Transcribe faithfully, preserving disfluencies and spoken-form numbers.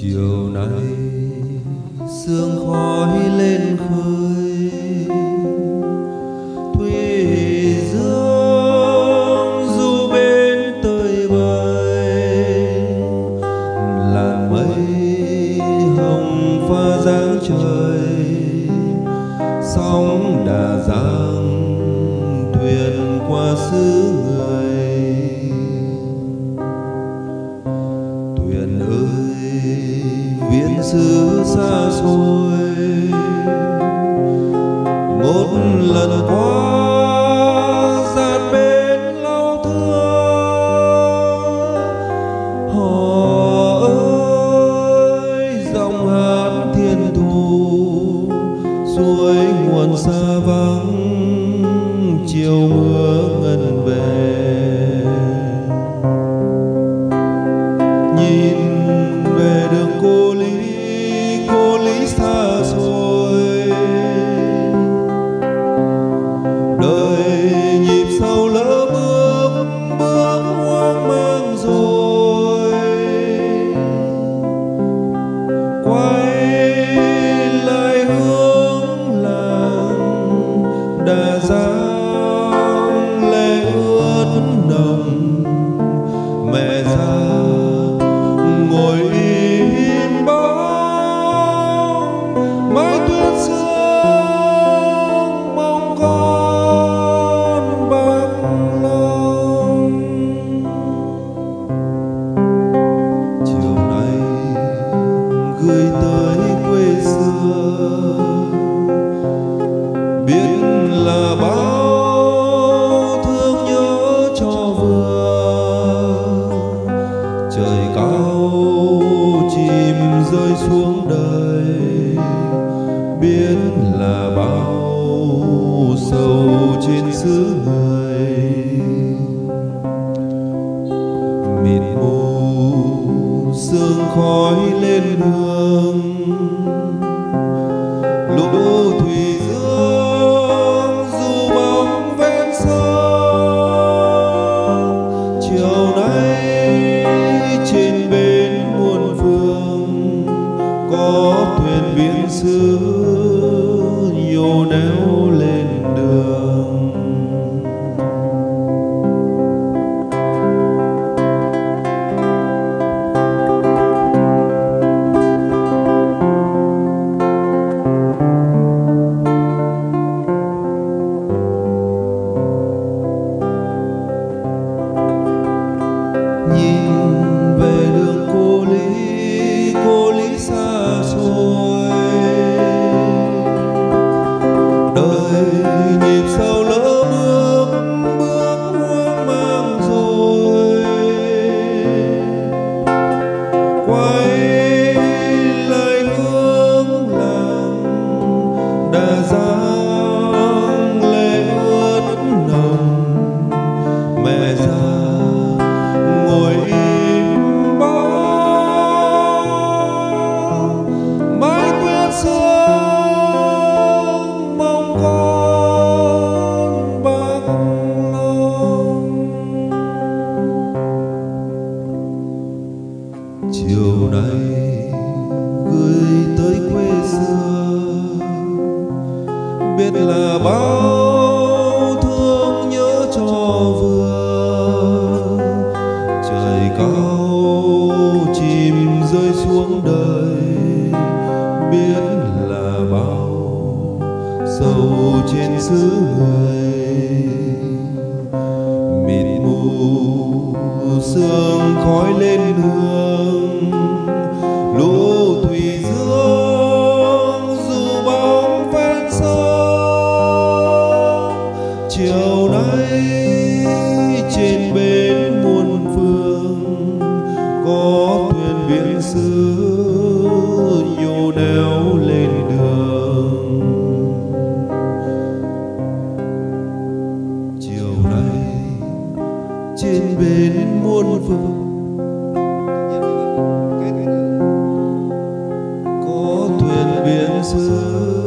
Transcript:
Chiều nay sương khói lên khơi, thủy dương du bên tơi bời, làn mây hồng pha dáng trời, sóng đà giang thuyền qua xứ người. Thuyền ơi viễn xứ xa xôi, một lần qua dạt bên lau thưa. Hò ơi dòng hát thiên thu, suối nguồn xa vắng chiều mưa ngân về. Nhìn về đường cô Lý, cô Lý xa xôi, đời nhịp sau lỡ bước, bước hoang mang rồi. Quay lại hướng làng Đà Giang, lệ ướt nồng mẹ già ngồi im bóng mái tuyết sương mong con Bắc Long. Chiều nay gửi tới quê xưa, biết là bao thương nhớ cho vừa. Trời cao chìm rơi xuống đời, biết là bao sầu trên xứ người. Mịt mù sương khói lên đường, lũ thủy dương du bóng ven sông. Chiều nay trên bên muôn phương, có thuyền viễn xứ nhô néo lên đường. Nhìn về đường cô Lý, cô Lý xa xôi, đời nhịp sau lỡ bước, bước hoang mang rồi. Quay lại hướng làng Đà Giang, lệ ướt nồng mẹ già ngồi im bóng mái tuyết sương mong con Bắc Long. Chiều nay gửi tới quê xưa, biết là bao thương nhớ cho vừa. Trời cao chìm rơi xuống đời, biết là bao sầu trên xứ người. Mịt mù sương khói lên đường, lũ thủy dương du bóng ven sông. Chiều nay trên bên muôn phương, có thuyền viễn xứ nhô néo lên đường. Chiều nay trên bên muôn phương, có thuyền viễn xứ